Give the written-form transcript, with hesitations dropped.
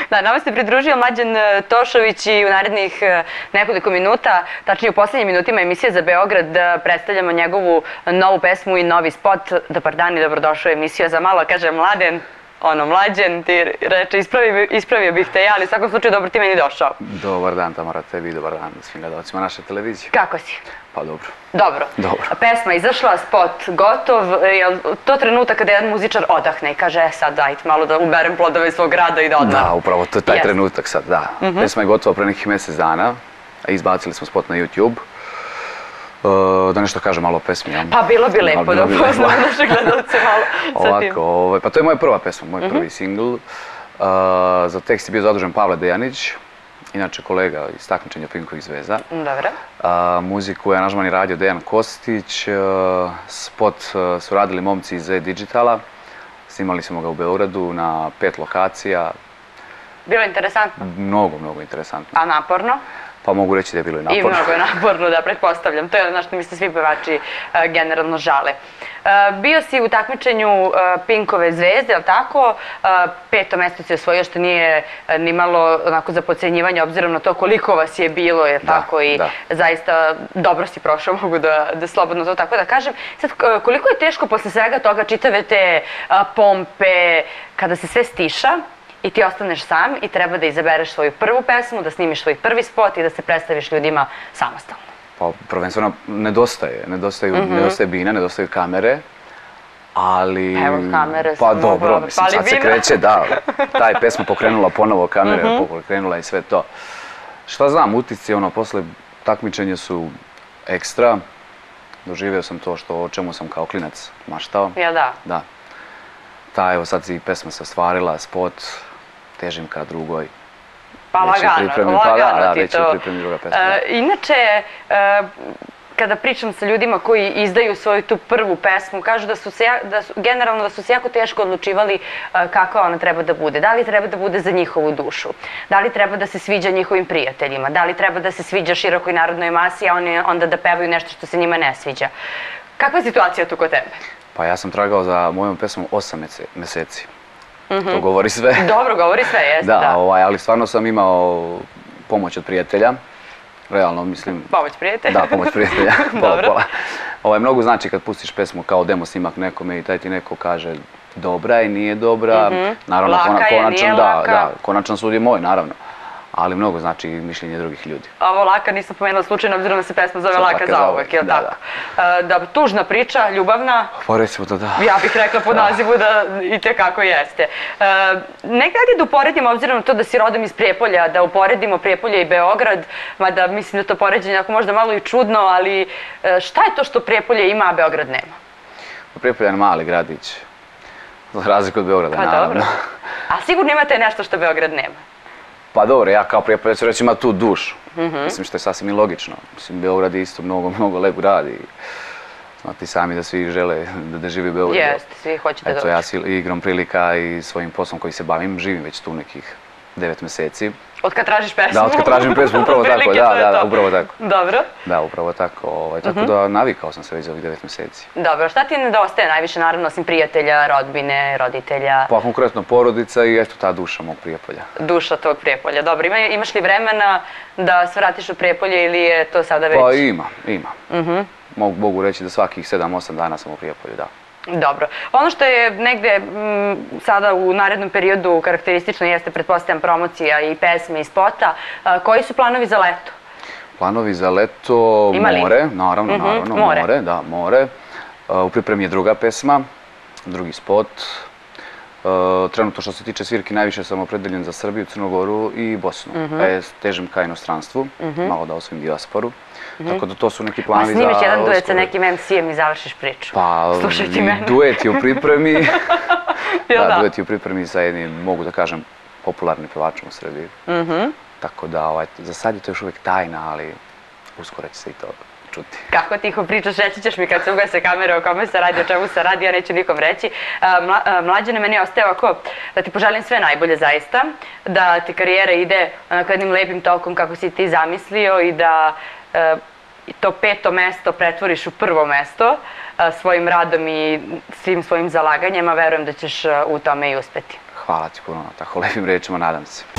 Da, nama se pridružio Mlađan Tošović i u narednih nekoliko minuta, tačnije u poslednjim minutima emisije za Beograd, predstavljamo njegovu novu pesmu i novi spot. Dobar dan i dobrodošao u emisiju. Za malo kaže Mladen, Mlađan, ti reče ispravio bih te ja, ali u svakom slučaju dobro ti meni došao. Dobar dan Tamara, tebi i dobar dan svim gledalcima naše televizije. Kako si? Pa dobro. Dobro. Pesma izašla, spot gotov, je li to trenutak kada jedan muzičar odahne i kaže sad dajte malo da uberem plodove svog rada i da odmah? Da, upravo to je taj trenutak sad, da. Pesma je gotova pre nekih mjesec dana, izbacili smo spot na YouTube. Da nešto kažem malo o pesmi. Pa bilo bi lepo da upoznamo naše gledalce malo sa tim. Ovako, pa to je moja prva pesma, moj prvi singl. Za tekst je bio zadužen Pavle Dejanić, inače kolega iz takmičenja Pinkovih zvezda. Dobro. Muziku je aranžman i radio Dejan Kostić, spot su radili momci iz E-Digitala, snimali smo ga u Beogradu na 5 lokacija. Bilo je interesantno? Mnogo interesantno. A naporno? Pa mogu reći da je bilo i naporno. I mnogo je naporno, da, pretpostavljam. To je ono što mi se svi pevači generalno žale. Bio si u takmičenju Pinkove zvezde, je li tako? 5. mesto si osvojio, što nije ni malo onako za podcenjivanje, obzirom na to koliko vas je bilo, je li tako? I zaista dobro si prošao, mogu da slobodno to tako da kažem. Sad, koliko je teško posle svega toga, čitave te pompe, kada se sve stiša, i ti ostaneš sam i treba da izabereš svoju prvu pesmu, da snimiš svoj prvi spot i da se predstaviš ljudima samostalno. Pa prvenstveno nedostaje bina, nedostaju kamere, ali... Evo kamere pa dobro, mislim, sad se kreće, da, ta je pesma pokrenula ponovo kamere, pokrenula i sve to. Šta znam, utisci, posle takmičenja su ekstra, doživio sam to o čemu sam kao klinac maštao. Ja, da. Da. Ta, evo sad si pesma se ostvarila, spot, težim ka drugoj. Pa lagano ti to. Druga pesma. Inače, kada pričam sa ljudima koji izdaju svoju tu prvu pesmu, kažu generalno da su se jako teško odlučivali kakva ona treba da bude. Da li treba da bude za njihovu dušu? Da li treba da se sviđa njihovim prijateljima? Da li treba da se sviđa širokoj narodnoj masi, a oni onda da pevaju nešto što se njima ne sviđa? Kakva je situacija tu kod tebe? Pa ja sam tragao za mojom pesmom 8 meseci. To govori sve. Dobro, govori sve, jeste, da. Da, ali stvarno sam imao pomoć od prijatelja. Realno, mislim... Pomoć prijatelja? Da, pomoć prijatelja. Dobro. Mnogo znači kad pustiš pesmu kao demo snimak nekome i taj ti neko kaže dobra je, nije dobra. Naravno, laka je, nije laka. Da, konačan sud je moj, naravno. Ali mnogo znači mišljenje drugih ljudi. Ovo Laka nisam pomenula slučajno, obzirom da se pesma zove Laka zauvek, je li tako? Da, tužna priča, ljubavna. Pa recimo to da. Ja bih rekla po nazivu da i tekako jeste. Nekada da uporedimo, obzirom na to da si rodom iz Prijepolja, da uporedimo Prijepolje i Beograd, mada mislim da to poređenje ako možda malo i čudno, ali šta je to što Prijepolje ima, a Beograd nema? Prijepolje je mali gradić, za razliku od Beograda, naravno. Pa dobro. A sigurno imate nešto što Beograd nema? Pa dobro, ja kao Prijepoljac ću reći ima tu dušu. Mislim što je sasvim i logično. Mislim, Beograd je isto mnogo lep grad i znate sami da svi žele da živi u Beogradu. Jeste, svi hoćete doći. Eto, ja si igrom prilika i svojim poslom koji se bavim, živim već tu nekih 9 meseci. Od kad tražiš pesmu? Da, od kad tražim pesmu, upravo tako, da, upravo tako. Dobro. Da, upravo tako, tako da navikao sam se već za ovih 9 meseci. Dobro, šta ti nedostaje najviše, naravno, osim prijatelja, rodbine, roditelja? Pa konkretno porodica i eto ta duša mog Prijepolja. Duša tog Prijepolja, dobro. Imaš li vremena da svratiš u Prijepolje ili je to sada već? Pa ima. Mogu reći da svakih 7-8 dana sam u Prijepolju, da. Dobro. Ono što je negde sada u narednom periodu karakteristično jeste, pretpostavljam, promocija i pesme i spota. Koji su planovi za leto? Planovi za leto, more, naravno, more, da, more. U pripremi je druga pesma, drugi spot. Trenutno što se tiče svirki, najviše sam opredeljen za Srbiju, Crnu Goru i Bosnu. Težim ka inostranstvu, malo da osvojim dijasporu. Tako da to su neki planovi za... A snimiš jedan duet sa nekim MC-em i završiš priču. Pa, duet je u pripremi. Da, duet je u pripremi sa jednim, mogu da kažem, popularnim pevačom u Srbiji. Tako da, za sad je to još uvijek tajna, ali uskoro će se i to čuti. Kako tiho pričaš, reći ćeš mi kad se ugase kamere o kome se radi, o čemu se radi, ja neću nikom reći. Mlađane, meni ostaje ovako da ti poželim sve najbolje zaista, da ti karijera ide onako jednim lepim tokom kako si ti zamislio i da to 5. mesto pretvoriš u 1. mesto svojim radom i svim svojim zalaganjima. Verujem da ćeš u tome i uspeti. Hvala ti puno na tako lepim rečima, nadam se.